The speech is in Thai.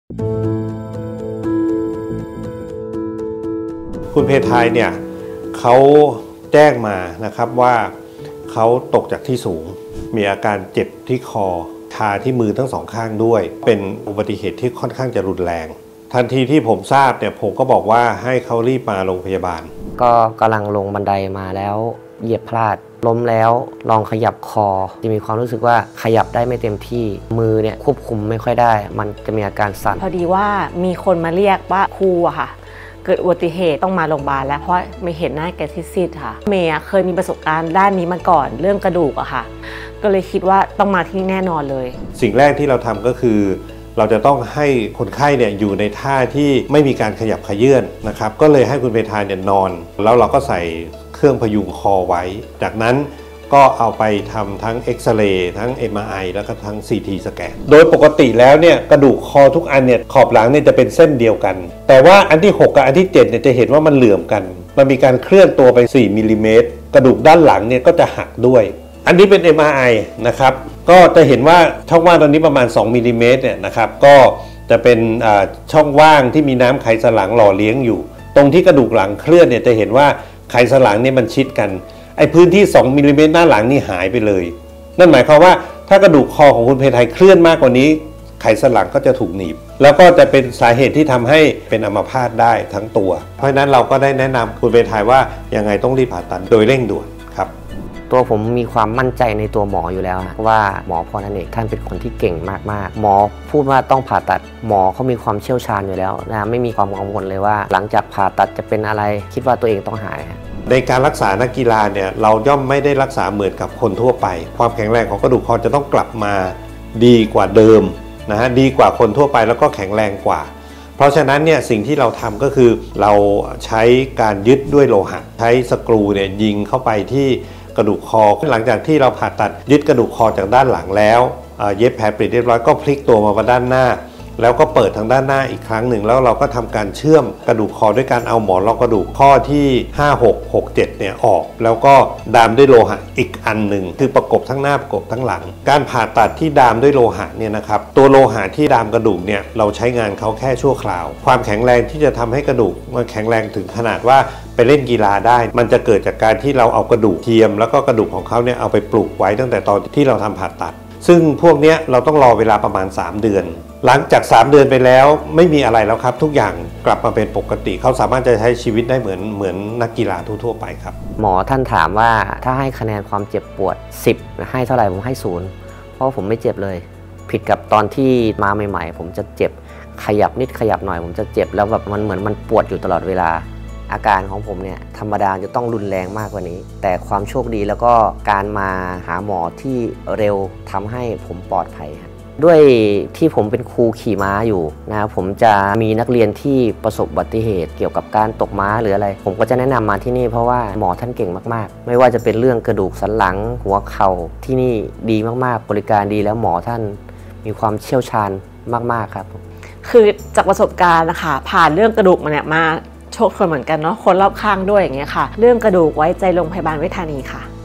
คุณเพทายเนี่ยเขาแจ้งมานะครับว่าเขาตกจากที่สูงมีอาการเจ็บที่คอชาที่มือทั้งสองข้างด้วยเป็นอุบัติเหตุที่ค่อนข้างจะรุนแรงทันทีที่ผมทราบเนี่ยผมก็บอกว่าให้เขารีบมาโรงพยาบาลก็กำลังลงบันไดมาแล้วเหยียบพลาดล้มแล้วลองขยับคอจะมีความรู้สึกว่าขยับได้ไม่เต็มที่มือเนี่ยควบคุมไม่ค่อยได้มันจะมีอาการสั่นพอดีว่ามีคนมาเรียกว่าครูอะค่ะเกิดอุบัติเหตุต้องมาโรงพยาบาลแล้วเพราะไม่เห็นหน้าแกซีดๆค่ะเมย์เคยมีประสบการณ์ด้านนี้มาก่อนเรื่องกระดูกอะค่ะก็เลยคิดว่าต้องมาที่นี่แน่นอนเลยสิ่งแรกที่เราทำก็คือเราจะต้องให้คนไข้เนี่ยอยู่ในท่าที่ไม่มีการขยับเขยื้อนนะครับก็เลยให้คุณเพทายเนี่ยนอนแล้วเราก็ใส่เครื่องพยุงคอไว้จากนั้นก็เอาไปทำทั้งเอ็กซเรย์ทั้ง MRI แล้วก็ทั้ง CT สแกนโดยปกติแล้วเนี่ยกระดูกคอทุกอันเนี่ยขอบหลังเนี่ยจะเป็นเส้นเดียวกันแต่ว่าอันที่6กับอันที่7เนี่ยจะเห็นว่ามันเหลื่อมกันมันมีการเคลื่อนตัวไป4มิลลิเมตรกระดูกด้านหลังเนี่ยก็จะหักด้วยอันนี้เป็น MRI นะครับก็จะเห็นว่าช่องว่างตรงนี้ประมาณ2มิลลิเมตรเนี่ยนะครับก็จะเป็นช่องว่างที่มีน้ำไขสันหลังหล่อเลี้ยงอยู่ตรงที่กระดูกหลังเคลื่อนเนี่ยจะเห็นว่าไขสันหลังเนี่ยมันชิดกันไอ้พื้นที่2มิลลิเมตรหน้าหลังนี่หายไปเลยนั่นหมายความว่าถ้ากระดูกคอของคุณเพทายเคลื่อนมากกว่านี้ไขสันหลังก็จะถูกหนีบแล้วก็จะเป็นสาเหตุที่ทำให้เป็นอัมพาตได้ทั้งตัวเพราะฉะนั้นเราก็ได้แนะนำคุณเพทายว่ายังไงต้องรีบผ่าตัดโดยเร่งด่วนครับตัวผมมีความมั่นใจในตัวหมออยู่แล้วว่าหมอพรอเนกท่านเป็นคนที่เก่งมากๆหมอพูดว่าต้องผ่าตัดหมอเขามีความเชี่ยวชาญอยู่แล้วนะไม่มีความกังวลเลยว่าหลังจากผ่าตัดจะเป็นอะไรคิดว่าตัวเองต้องหายในการรักษานักกีฬาเนี่ยเราย่อมไม่ได้รักษาเหมือนกับคนทั่วไปความแข็งแรงของกระดูกคอจะต้องกลับมาดีกว่าเดิมนะฮะดีกว่าคนทั่วไปแล้วก็แข็งแรงกว่าเพราะฉะนั้นเนี่ยสิ่งที่เราทำก็คือเราใช้การยึดด้วยโลหะใช้สกรูเนี่ยยิงเข้าไปที่กระดูกคอหลังจากที่เราผ่าตัดยึดกระดูกคอจากด้านหลังแล้วเย็บแผลปิดเรียบร้อยก็พลิกตัวมาด้านหน้าแล้วก็เปิดทางด้านหน้าอีกครั้งหนึ่งแล้วเราก็ทำการเชื่อมกระดูกคอด้วยการเอาหมอนรองกระดูกข้อที่5 6 6 7เนี่ยออกแล้วก็ดามด้วยโลหะอีกอันหนึ่งคือประกบทั้งหน้าประกบทั้งหลังการผ่าตัดที่ดามด้วยโลหะเนี่ยนะครับตัวโลหะที่ดามกระดูกเนี่ยเราใช้งานเขาแค่ชั่วคราวความแข็งแรงที่จะทำให้กระดูกมันแข็งแรงถึงขนาดว่าไปเล่นกีฬาได้มันจะเกิดจากการที่เราเอากระดูกเทียมแล้วก็กระดูกของเขาเนี่ยเอาไปปลูกไว้ตั้งแต่ตอนที่เราทำผ่าตัดซึ่งพวกนี้เราต้องรอเวลาประมาณ3 เดือนหลังจาก3 เดือนไปแล้วไม่มีอะไรแล้วครับทุกอย่างกลับมาเป็นปกติเขาสามารถจะใช้ชีวิตได้เหมือนนักกีฬาทั่วไปครับหมอท่านถามว่าถ้าให้คะแนนความเจ็บปวด10ให้เท่าไหร่ผมให้0เพราะผมไม่เจ็บเลยผิดกับตอนที่มาใหม่ๆผมจะเจ็บขยับนิดขยับหน่อยผมจะเจ็บแล้วแบบมันเหมือนมันปวดอยู่ตลอดเวลาอาการของผมเนี่ยธรรมดาจะต้องรุนแรงมากกว่านี้แต่ความโชคดีแล้วก็การมาหาหมอที่เร็วทำให้ผมปลอดภัยด้วยที่ผมเป็นครูขี่ม้าอยู่นะครับผมจะมีนักเรียนที่ประสบอุบัติเหตุเกี่ยวกับการตกม้าหรืออะไรผมก็จะแนะนำมาที่นี่เพราะว่าหมอท่านเก่งมากๆไม่ว่าจะเป็นเรื่องกระดูกสันหลังหัวเข่าที่นี่ดีมากๆบริการดีแล้วหมอท่านมีความเชี่ยวชาญมากๆครับคือจากประสบการณ์นะคะผ่านเรื่องกระดูกมาโชคชนเหมือนกันเนาะคนรอบข้างด้วยอย่างเงี้ยค่ะเรื่องกระดูกไว้ใจโรงพยาบาลเวชธานีค่ะ